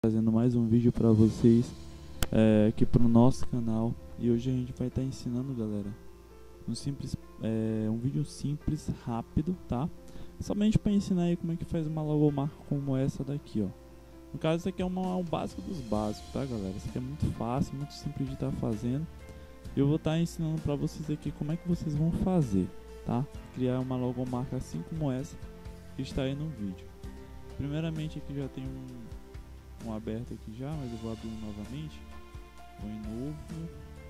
Trazendo mais um vídeo para vocês aqui pro nosso canal. E hoje a gente vai estar ensinando, galera, um vídeo simples, rápido, tá? Somente para ensinar aí como é que faz uma logomarca como essa daqui, ó. No caso, isso aqui é um básico dos básicos, tá, galera? Isso aqui é muito fácil, muito simples de estar fazendo. Eu vou estar ensinando para vocês aqui como é que vocês vão fazer, tá? Criar uma logomarca assim como essa que está aí no vídeo. Primeiramente, aqui já tem um aberto aqui já, mas eu vou abrir novamente. Vou em novo.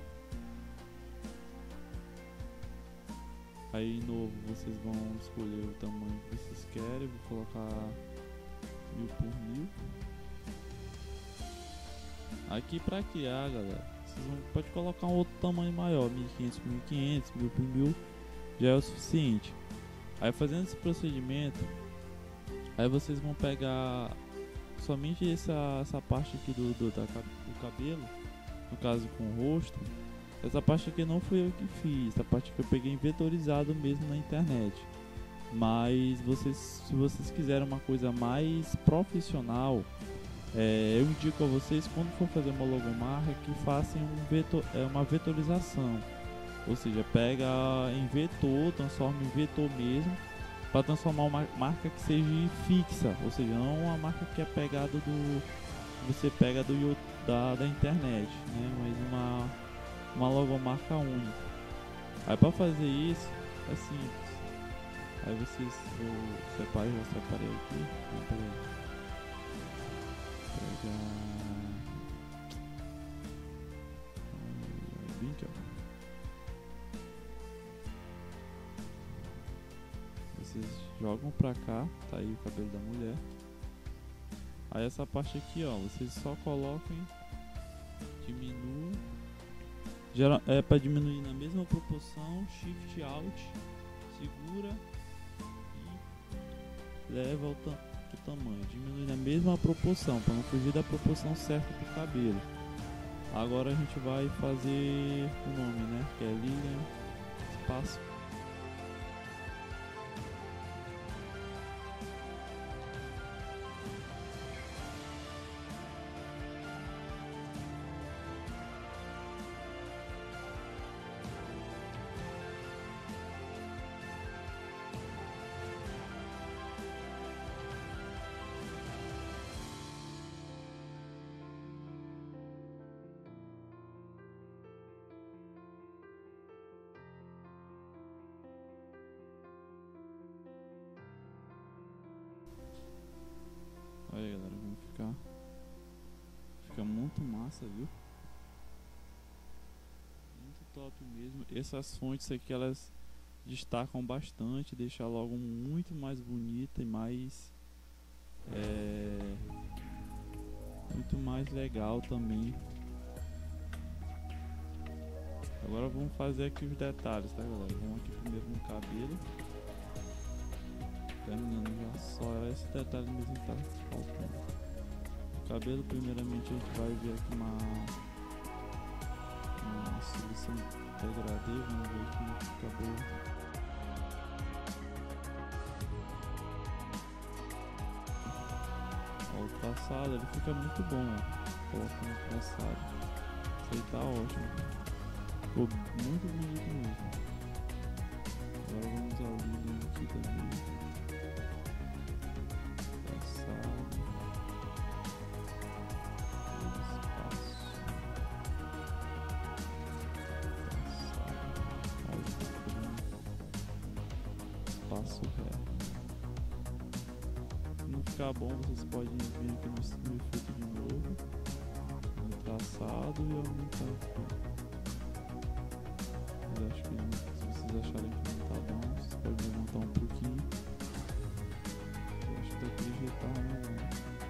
Aí em novo vocês vão escolher o tamanho que vocês querem. Vou colocar 1000 por 1000. Aqui para criar, galera, pode colocar um outro tamanho maior, 1500 por 1500, 1000 por 1000, já é o suficiente. Aí fazendo esse procedimento, aí vocês vão pegar somente essa parte aqui do cabelo, no caso com o rosto. Essa parte aqui não fui eu que fiz, essa parte que eu peguei vetorizado mesmo na internet. Mas se vocês quiserem uma coisa mais profissional, eu indico a vocês, quando for fazer uma logomarca, que façam uma vetorização. Ou seja, pega em vetor, transforma em vetor mesmo, para transformar uma marca que seja fixa, ou seja, não uma marca que é pegada você pega da internet, né? Mas uma logomarca única. Aí para fazer isso é simples. Aí vocês já separei aqui. Aqui, ó. Vocês jogam pra cá, tá aí o cabelo da mulher. Aí essa parte aqui, ó, vocês só colocam, diminuam. É para diminuir na mesma proporção, Shift Alt, segura e leva o tamanho, diminui na mesma proporção, para não fugir da proporção certa do cabelo. Agora a gente vai fazer o nome, né, que é Lilian espaço. Aí, galera, vamos fica muito massa, viu? Muito top mesmo. Essas fontes aqui, elas destacam bastante, deixa logo muito mais bonita e muito mais legal também. Agora vamos fazer aqui os detalhes, tá, galera? Vamos aqui primeiro no cabelo. Terminando já só esse detalhe mesmo que tá faltando. O cabelo, primeiramente, a gente vai ver aqui uma solução degradê. Vamos ver aqui no cabelo. Ó, o traçado, ele fica muito bom, ó. Colocando o traçado, isso aí tá ótimo. Ficou muito bonito mesmo. Agora vamos ao Lilian aqui também. Espaço reto. Se não ficar bom, vocês podem vir aqui no efeito de novo, no traçado e aumentar aqui. Mas acho que se vocês acharem que não tá bom, vocês podem aumentar um pouquinho. Eu acho que daquele jeito tá melhor.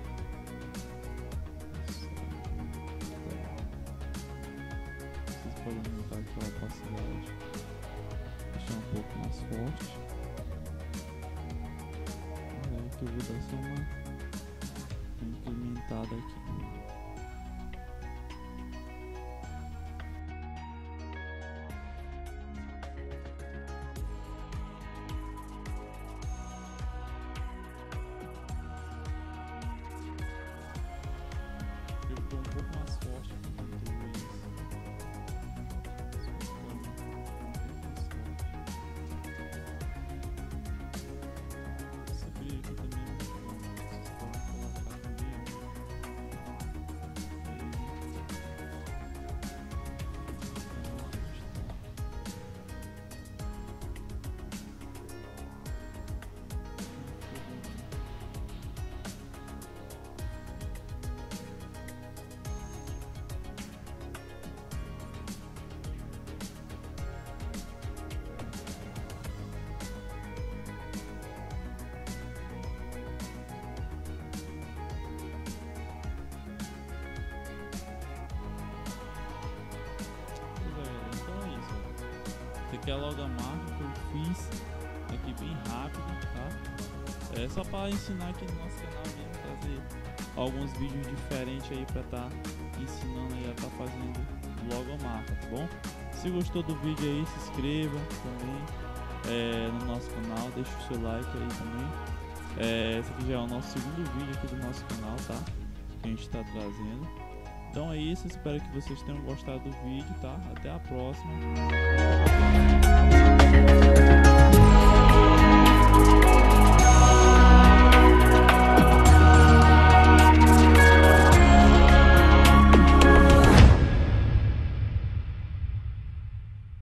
Vocês podem aumentar aqui a opacidade, deixar um pouco mais forte. Que eu vou dar só uma incrementada aqui. aqui é a logomarca que eu fiz aqui bem rápido, tá? É só para ensinar aqui no nosso canal mesmo, trazer alguns vídeos diferentes aí para estar ensinando aí a estar fazendo logomarca, tá bom? Se gostou do vídeo aí, se inscreva também no nosso canal, deixa o seu like aí também. Esse aqui já é o nosso segundo vídeo aqui do nosso canal, tá? Que a gente está trazendo. Então é isso, espero que vocês tenham gostado do vídeo, tá? Até a próxima.